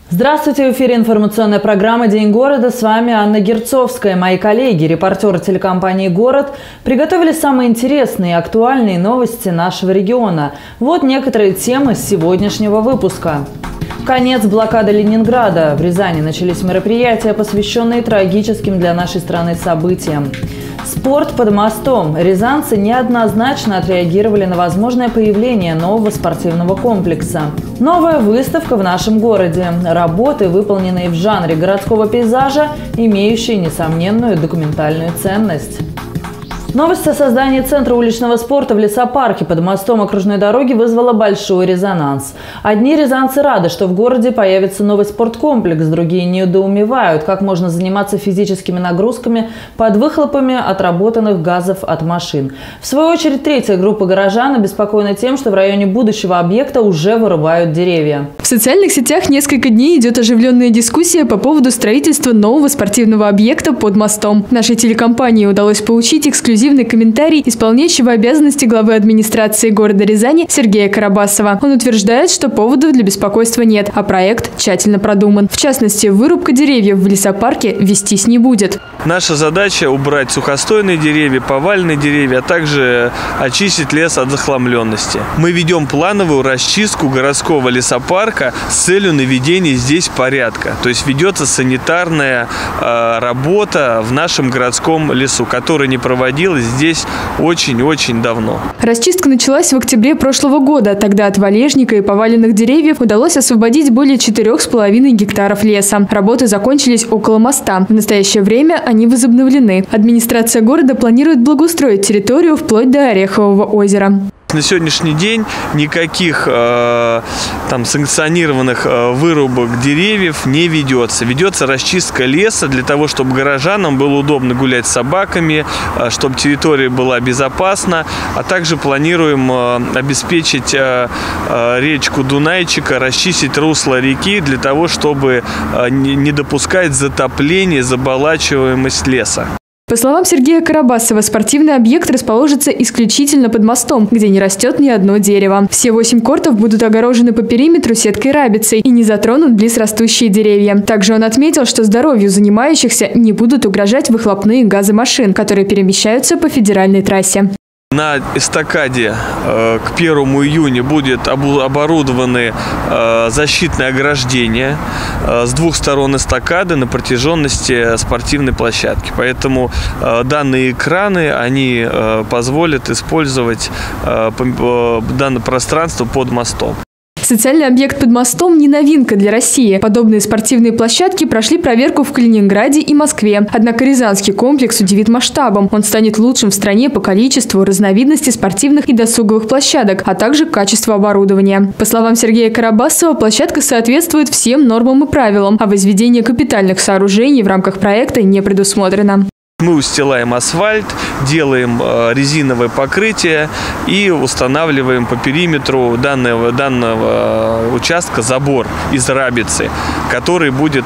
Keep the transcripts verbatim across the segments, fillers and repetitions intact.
Здравствуйте! В эфире информационная программа «День города». С вами Анна Герцовская. Мои коллеги, репортеры телекомпании «Город» приготовили самые интересные и актуальные новости нашего региона. Вот некоторые темы с сегодняшнего выпуска. Конец блокады Ленинграда. В Рязани начались мероприятия, посвященные трагическим для нашей страны событиям. Спорт под мостом. Рязанцы неоднозначно отреагировали на возможное появление нового спортивного комплекса. Новая выставка в нашем городе. Работы, выполненные в жанре городского пейзажа, имеющие несомненную документальную ценность. Новость о создании центра уличного спорта в лесопарке под мостом окружной дороги вызвала большой резонанс. Одни рязанцы рады, что в городе появится новый спорткомплекс, другие недоумевают, как можно заниматься физическими нагрузками под выхлопами отработанных газов от машин. В свою очередь, третья группа горожан обеспокоена тем, что в районе будущего объекта уже вырубают деревья. В социальных сетях несколько дней идет оживленная дискуссия по поводу строительства нового спортивного объекта под мостом. Нашей телекомпании удалось получить эксклюзивный комментарий исполняющего обязанности главы администрации города Рязани Сергея Карабасова. Он утверждает, что поводов для беспокойства нет, а проект тщательно продуман. В частности, вырубка деревьев в лесопарке вестись не будет. Наша задача – убрать сухостойные деревья, поваленные деревья, а также очистить лес от захламленности. Мы ведем плановую расчистку городского лесопарка с целью наведения здесь порядка. То есть ведется санитарная э, работа в нашем городском лесу, которая не проводилась здесь очень-очень давно. Расчистка началась в октябре прошлого года. Тогда от валежника и поваленных деревьев удалось освободить более четырёх с половиной гектаров леса. Работы закончились около моста. В настоящее время они возобновлены. Администрация города планирует благоустроить территорию вплоть до Орехового озера. На сегодняшний день никаких э, там санкционированных э, вырубок деревьев не ведется. Ведется расчистка леса для того, чтобы горожанам было удобно гулять с собаками, э, чтобы территория была безопасна. А также планируем э, обеспечить э, э, речку Дунайчика, расчистить русло реки для того, чтобы э, не допускать затопления, заболачиваемость леса. По словам Сергея Карабасова, спортивный объект расположится исключительно под мостом, где не растет ни одно дерево. Все восемь кортов будут огорожены по периметру сеткой рабицей и не затронут близрастущие деревья. Также он отметил, что здоровью занимающихся не будут угрожать выхлопные газы машин, которые перемещаются по федеральной трассе. На эстакаде э, к первому июня будет оборудованы э, защитные ограждения э, с двух сторон эстакады на протяженности спортивной площадки. Поэтому э, данные экраны они э, позволят использовать э, э, данное пространство под мостом. Социальный объект под мостом не новинка для России. Подобные спортивные площадки прошли проверку в Калининграде и Москве. Однако рязанский комплекс удивит масштабом. Он станет лучшим в стране по количеству, разновидности спортивных и досуговых площадок, а также качеству оборудования. По словам Сергея Карабасова, площадка соответствует всем нормам и правилам, а возведение капитальных сооружений в рамках проекта не предусмотрено. Мы устилаем асфальт, делаем резиновое покрытие и устанавливаем по периметру данного, данного участка забор из рабицы, который будет,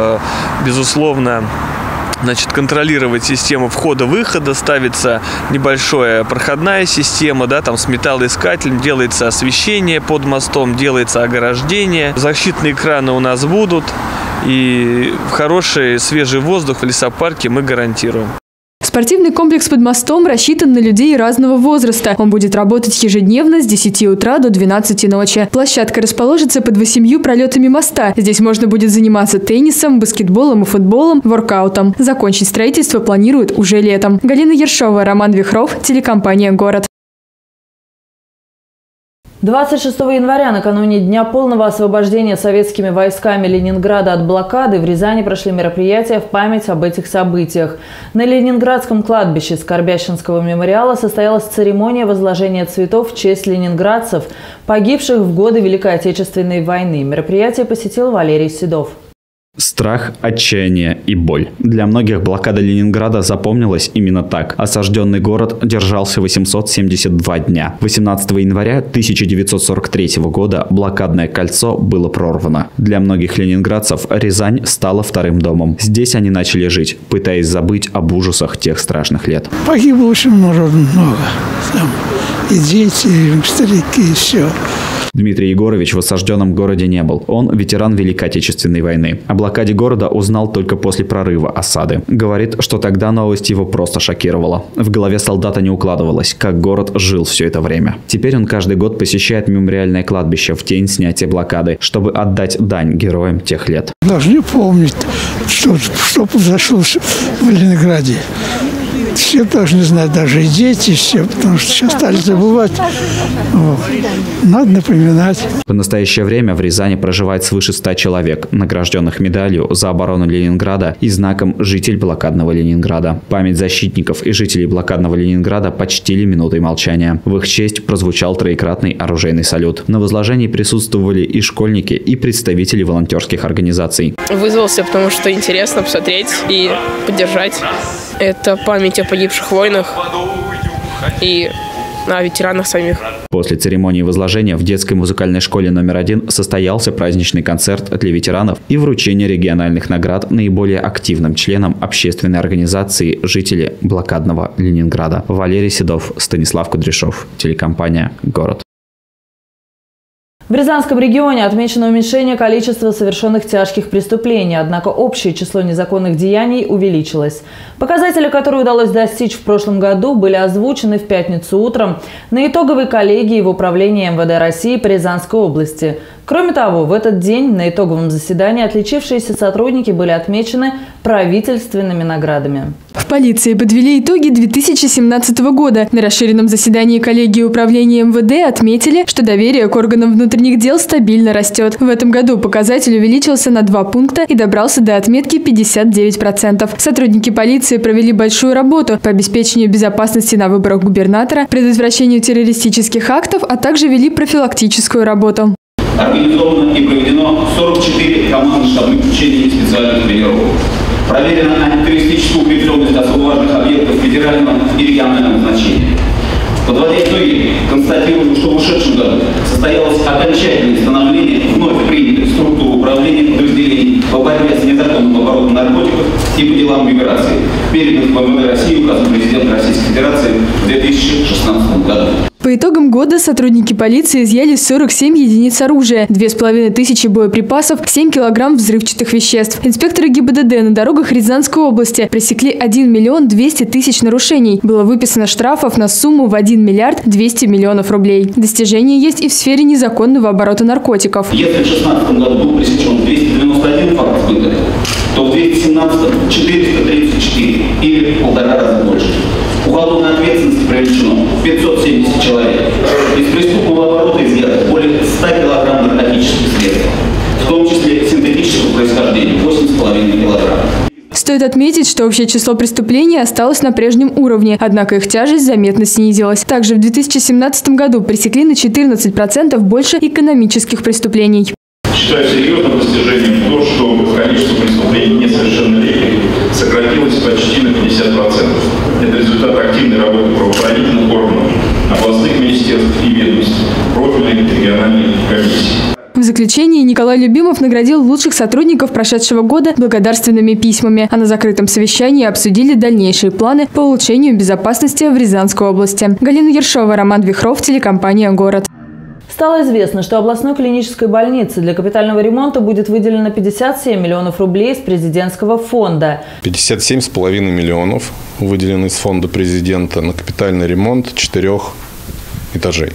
безусловно, Значит, контролировать систему входа-выхода, ставится небольшая проходная система, да, там с металлоискателем, делается освещение под мостом, делается ограждение. Защитные экраны у нас будут, и хороший свежий воздух в лесопарке мы гарантируем. Спортивный комплекс под мостом рассчитан на людей разного возраста. Он будет работать ежедневно с десяти утра до двенадцати ночи. Площадка расположится под восемью пролетами моста. Здесь можно будет заниматься теннисом, баскетболом и футболом, воркаутом. Закончить строительство планируют уже летом. Галина Ершова, Роман Вихров, телекомпания «Город». двадцать шестого января, накануне Дня полного освобождения советскими войсками Ленинграда от блокады, в Рязани прошли мероприятия в память об этих событиях. На Ленинградском кладбище Скорбященского мемориала состоялась церемония возложения цветов в честь ленинградцев, погибших в годы Великой Отечественной войны. Мероприятие посетил Валерий Седов. Страх, отчаяние и боль. Для многих блокада Ленинграда запомнилась именно так. Осажденный город держался восемьсот семьдесят два дня. восемнадцатого января тысяча девятьсот сорок третьего года блокадное кольцо было прорвано. Для многих ленинградцев Рязань стала вторым домом. Здесь они начали жить, пытаясь забыть об ужасах тех страшных лет. Погибло очень много. Там и дети, и старики, и все. Дмитрий Егорович в осажденном городе не был. Он ветеран Великой Отечественной войны. О блокаде города узнал только после прорыва осады. Говорит, что тогда новость его просто шокировала. В голове солдата не укладывалось, как город жил все это время. Теперь он каждый год посещает мемориальное кладбище в день снятия блокады, чтобы отдать дань героям тех лет. Должны помнить, что, что произошло в Ленинграде. Все должны знать, даже и дети, все, потому что сейчас стали забывать. Вот. Надо напоминать. В настоящее время в Рязани проживает свыше ста человек, награжденных медалью за оборону Ленинграда и знаком «Житель блокадного Ленинграда». Память защитников и жителей блокадного Ленинграда почтили минутой молчания. В их честь прозвучал троекратный оружейный салют. На возложении присутствовали и школьники, и представители волонтерских организаций. Вызвался, потому что интересно посмотреть и поддержать. Это память о погибших воинах и о ветеранах самих. После церемонии возложения в детской музыкальной школе номер один состоялся праздничный концерт для ветеранов и вручение региональных наград наиболее активным членам общественной организации «Жители блокадного Ленинграда». Валерий Седов, Станислав Кудряшов, телекомпания «Город». В Рязанском регионе отмечено уменьшение количества совершенных тяжких преступлений, однако общее число незаконных деяний увеличилось. Показатели, которые удалось достичь в прошлом году, были озвучены в пятницу утром на итоговой коллегии в управлении эм вэ дэ России по Рязанской области. Кроме того, в этот день на итоговом заседании отличившиеся сотрудники были отмечены правительственными наградами. В полиции подвели итоги две тысячи семнадцатого года. На расширенном заседании коллегии управления эм вэ дэ отметили, что доверие к органам внутренних дел стабильно растет. В этом году показатель увеличился на два пункта и добрался до отметки пятьдесят девять процентов. Сотрудники полиции провели большую работу по обеспечению безопасности на выборах губернатора, предотвращению террористических актов, а также вели профилактическую работу. Организовано и проведено сорок четыре команды штабных учений и специальных тренировок. Проверена антитеррористическая укрепленность особо важных объектов федерального и регионального значения. Подводя итоги, констатируем, что в ушедшем году состоялось окончательное становление вновь принятой структуры управления подразделений по борьбе с незаконным оборотом наркотиков и по делам миграции, переданных в эм вэ дэ России указом президента Российской Федерации в две тысячи шестнадцатом году. По итогам года сотрудники полиции изъяли сорок семь единиц оружия, две с половиной тысячи боеприпасов, семь килограмм взрывчатых веществ. Инспекторы гэ и бэ дэ дэ на дорогах Рязанской области пресекли один миллион двести тысяч нарушений. Было выписано штрафов на сумму в один миллиард двести миллионов рублей. Достижения есть и в сфере незаконного оборота наркотиков. Если в две тысячи шестнадцатом году был пресечен двести девяносто один факт сбыта, то в две тысячи семнадцатом четыреста тридцать четыре или в полтора раза больше. Уголовной ответственности привлечено пятьсот семьдесят человек. Из преступного оборота изъято более ста килограмм наркотических средств, в том числе синтетического происхождения восемь с половиной килограмм. Стоит отметить, что общее число преступлений осталось на прежнем уровне, однако их тяжесть заметно снизилась. Также в две тысячи семнадцатом году пресекли на четырнадцать процентов больше экономических преступлений. Считаю серьезным достижением то, что количество преступлений несовершеннолетних сократилось почти на пятьдесят процентов. Это результат активной работы правоохранительных органов, областных министерств и ведомств, профильных региональных комиссий. В заключении Николай Любимов наградил лучших сотрудников прошедшего года благодарственными письмами, а на закрытом совещании обсудили дальнейшие планы по улучшению безопасности в Рязанской области. Галина Ершова, Роман Вихров, телекомпания «Город». Стало известно, что областной клинической больнице для капитального ремонта будет выделено пятьдесят семь миллионов рублей из президентского фонда. пятьдесят семь с половиной миллионов выделено из фонда президента на капитальный ремонт четырех этажей.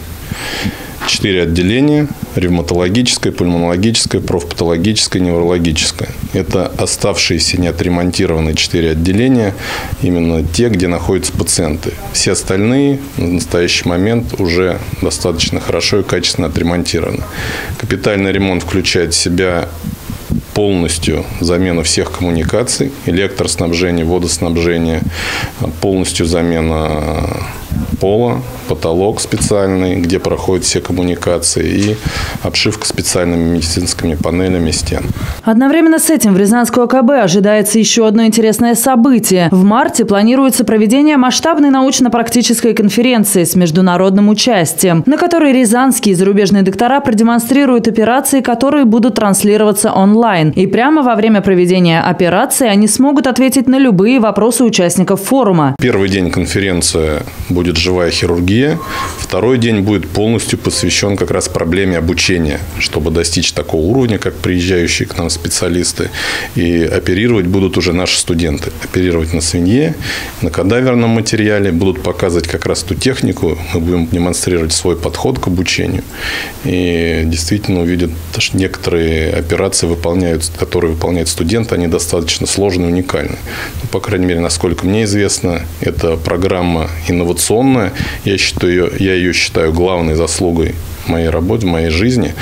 Четыре отделения – ревматологическое, пульмонологическое, профпатологическое, неврологическое. Это оставшиеся неотремонтированные четыре отделения, именно те, где находятся пациенты. Все остальные на настоящий момент уже достаточно хорошо и качественно отремонтированы. Капитальный ремонт включает в себя полностью замену всех коммуникаций, электроснабжение, водоснабжение, полностью замена пола, потолок специальный, где проходят все коммуникации, и обшивка специальными медицинскими панелями стен. Одновременно с этим в Рязанскую а ка бэ ожидается еще одно интересное событие. В марте планируется проведение масштабной научно-практической конференции с международным участием, на которой рязанские и зарубежные доктора продемонстрируют операции, которые будут транслироваться онлайн. И прямо во время проведения операции они смогут ответить на любые вопросы участников форума. Первый день конференции будет живая хирургия. теория. Второй день будет полностью посвящен как раз проблеме обучения, чтобы достичь такого уровня, как приезжающие к нам специалисты. И оперировать будут уже наши студенты. Оперировать на свинье, на кадаверном материале. Будут показывать как раз ту технику. Мы будем демонстрировать свой подход к обучению. И действительно увидят, что некоторые операции, выполняют, которые выполняют студенты, они достаточно сложные и уникальны. Ну, по крайней мере, насколько мне известно, это программа инновационная. Я считаю ее, я ее считаю главной заслугой в моей работе, в моей жизни,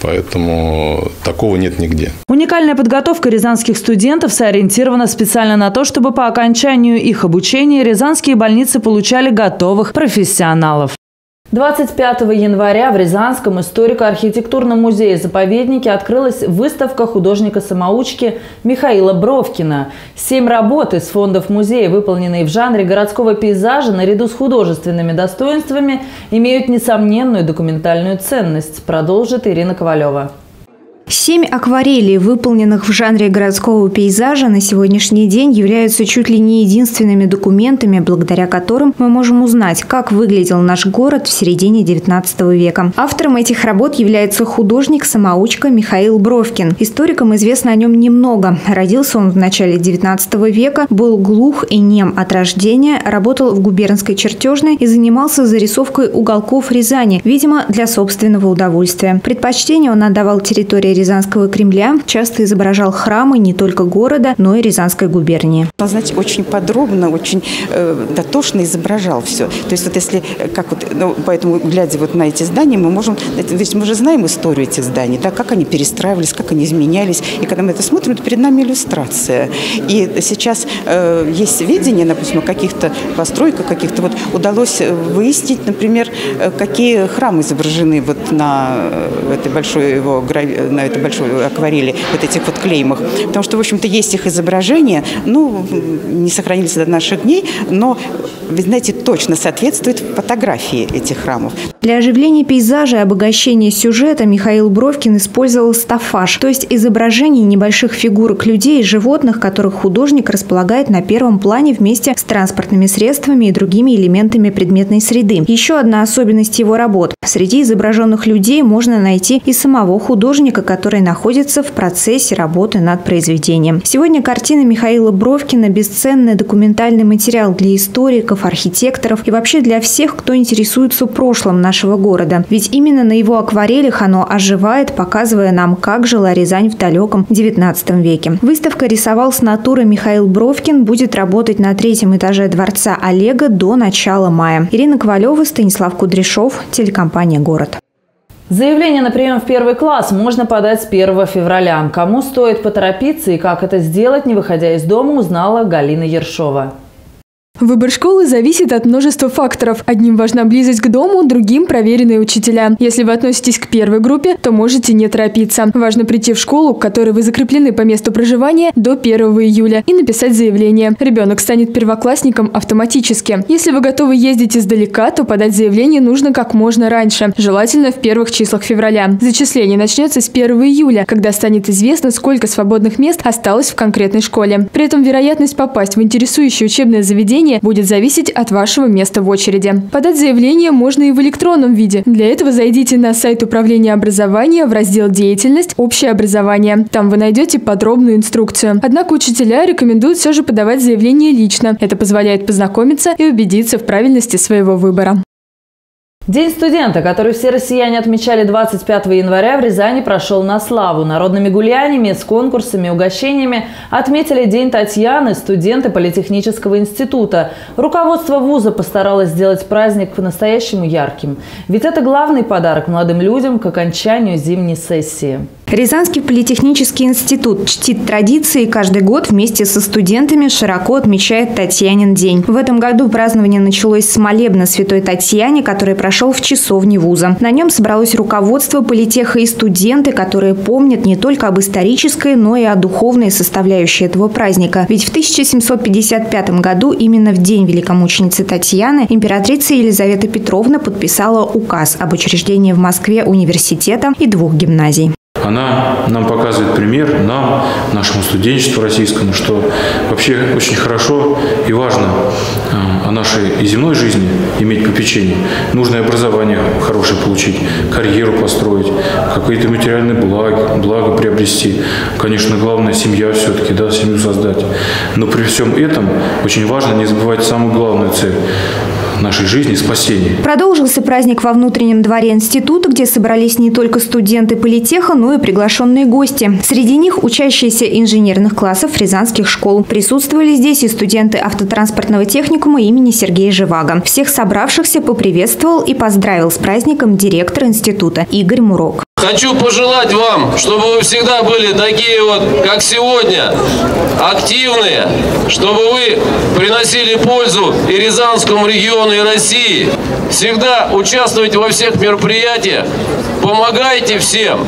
поэтому такого нет нигде. Уникальная подготовка рязанских студентов сориентирована специально на то, чтобы по окончанию их обучения рязанские больницы получали готовых профессионалов. двадцать пятого января в Рязанском историко-архитектурном музее-заповеднике открылась выставка художника-самоучки Михаила Бровкина. Семь работ из фондов музея, выполненные в жанре городского пейзажа, наряду с художественными достоинствами, имеют несомненную документальную ценность, продолжит Ирина Ковалева. Семь акварелей, выполненных в жанре городского пейзажа, на сегодняшний день являются чуть ли не единственными документами, благодаря которым мы можем узнать, как выглядел наш город в середине девятнадцатого века. Автором этих работ является художник-самоучка Михаил Бровкин. Историкам известно о нем немного. Родился он в начале девятнадцатого века, был глух и нем от рождения, работал в губернской чертежной и занимался зарисовкой уголков Рязани, видимо, для собственного удовольствия. Предпочтение он отдавал территории Рязанского Кремля, часто изображал храмы не только города, но и Рязанской губернии. Он, знаете, очень подробно, очень э, дотошно изображал все. То есть вот если, как вот, ну, поэтому, глядя вот на эти здания, мы можем, ведь мы же знаем историю этих зданий, да, как они перестраивались, как они изменялись. И когда мы это смотрим, то перед нами иллюстрация. И сейчас э, есть сведения, допустим, о каких-то постройках, каких-то вот удалось выяснить, например, какие храмы изображены вот на этой большой его на этой большой акварели, вот этих вот клеймах. Потому что, в общем-то, есть их изображения, ну, не сохранились до наших дней, но, вы знаете, точно соответствует фотографии этих храмов. Для оживления пейзажа и обогащения сюжета Михаил Бровкин использовал стаффаж, то есть изображение небольших фигурок людей и животных, которых художник располагает на первом плане вместе с транспортными средствами и другими элементами предметной среды. Еще одна особенность его работ. Среди изображенных людей можно найти и самого художника, который находится в процессе работы над произведением. Сегодня картины Михаила Бровкина – бесценный документальный материал для историков, архитекторов и вообще для всех, кто интересуется прошлым нашего города. Ведь именно на его акварелях оно оживает, показывая нам, как жила Рязань в далеком девятнадцатом веке. Выставка «Рисовал с натуры» Михаил Бровкин будет работать на третьем этаже дворца Олега до начала мая. Ирина Ковалева, Станислав Кудряшов, телекомпания «Город». Заявление на прием в первый класс можно подать с первого февраля. Кому стоит поторопиться и как это сделать, не выходя из дома, узнала Галина Ершова. Выбор школы зависит от множества факторов. Одним важна близость к дому, другим – проверенные учителя. Если вы относитесь к первой группе, то можете не торопиться. Важно прийти в школу, к которой вы закреплены по месту проживания, до первого июля и написать заявление. Ребенок станет первоклассником автоматически. Если вы готовы ездить издалека, то подать заявление нужно как можно раньше, желательно в первых числах февраля. Зачисление начнется с первого июля, когда станет известно, сколько свободных мест осталось в конкретной школе. При этом вероятность попасть в интересующее учебное заведение будет зависеть от вашего места в очереди. Подать заявление можно и в электронном виде. Для этого зайдите на сайт Управления образования в раздел «Деятельность. Общее образование». Там вы найдете подробную инструкцию. Однако учителя рекомендуют все же подавать заявление лично. Это позволяет познакомиться и убедиться в правильности своего выбора. День студента, который все россияне отмечали двадцать пятого января, в Рязани прошел на славу. Народными гуляниями, с конкурсами, угощениями отметили День Татьяны студенты Политехнического института. Руководство вуза постаралось сделать праздник по-настоящему ярким. Ведь это главный подарок молодым людям к окончанию зимней сессии. Рязанский политехнический институт чтит традиции и каждый год вместе со студентами широко отмечает Татьянин день. В этом году празднование началось с молебна Святой Татьяне, который прошел в часовне вуза. На нем собралось руководство политеха и студенты, которые помнят не только об исторической, но и о духовной составляющей этого праздника. Ведь в тысяча семьсот пятьдесят пятом году, именно в день великомученицы Татьяны, императрица Елизавета Петровна подписала указ об учреждении в Москве университета и двух гимназий. она нам показывает пример, нам, нашему студенчеству российскому, что вообще очень хорошо и важно о нашей и земной жизни иметь попечение. Нужно образование хорошее получить, карьеру построить, какие-то материальные блага, блага приобрести. Конечно, главное – семья все-таки, да, семью создать. Но при всем этом очень важно не забывать самую главную цель нашей жизни – спасение. Продолжился праздник во внутреннем дворе института, где собрались не только студенты политеха, но и приглашенные гости. Среди них учащиеся инженерных классов рязанских школ. Присутствовали здесь и студенты автотранспортного техникума имени Сергея Живаго. Всех собравшихся поприветствовал и поздравил с праздником директор института Игорь Мурок. Хочу пожелать вам, чтобы вы всегда были такие вот, как сегодня, активные, чтобы вы приносили пользу и Рязанскому региону, и России. Всегда участвуйте во всех мероприятиях, помогайте всем,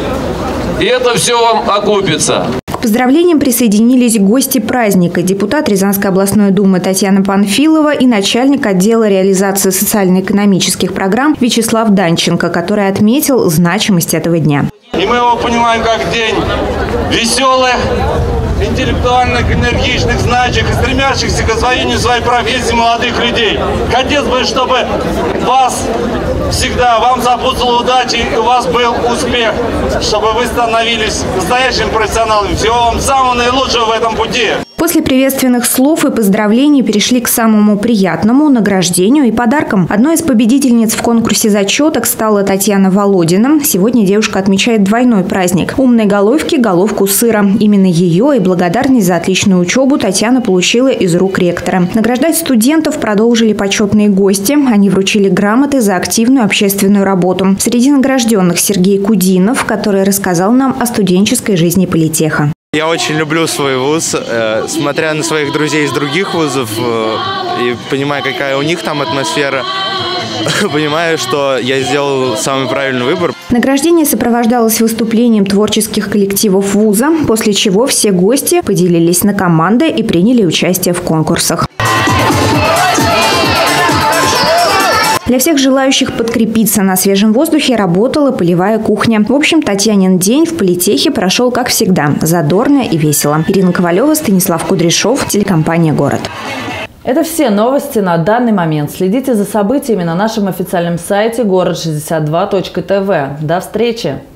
и это все вам окупится. К поздравлениям присоединились гости праздника, депутат Рязанской областной думы Татьяна Панфилова и начальник отдела реализации социально-экономических программ Вячеслав Данченко, который отметил значимость этого дня. И мы его понимаем как день веселых, интеллектуальных, энергичных, знающих и стремящихся к освоению своей профессии молодых людей. Хотелось бы, чтобы вас всегда, вам сопутствовала удача и у вас был успех, чтобы вы становились настоящим профессионалом. Всего вам самого наилучшего в этом пути. После приветственных слов и поздравлений перешли к самому приятному – награждению и подаркам. Одной из победительниц в конкурсе зачеток стала Татьяна Володина. Сегодня девушка отмечает двойной праздник – умной головки – головку сыра. Именно ее и благодарность за отличную учебу Татьяна получила из рук ректора. Награждать студентов продолжили почетные гости. Они вручили грамоты за активную общественную работу. Среди награжденных Сергей Кудинов, который рассказал нам о студенческой жизни политеха. Я очень люблю свой вуз, э, смотря на своих друзей из других вузов э, и понимая, какая у них там атмосфера, понимаю, что я сделал самый правильный выбор. Награждение сопровождалось выступлением творческих коллективов вуза, после чего все гости поделились на команды и приняли участие в конкурсах. Для всех желающих подкрепиться на свежем воздухе работала полевая кухня. В общем, Татьянин день в политехе прошел, как всегда, задорно и весело. Ирина Ковалева, Станислав Кудряшов, телекомпания «Город». Это все новости на данный момент. Следите за событиями на нашем официальном сайте город шестьдесят два точка тв. До встречи!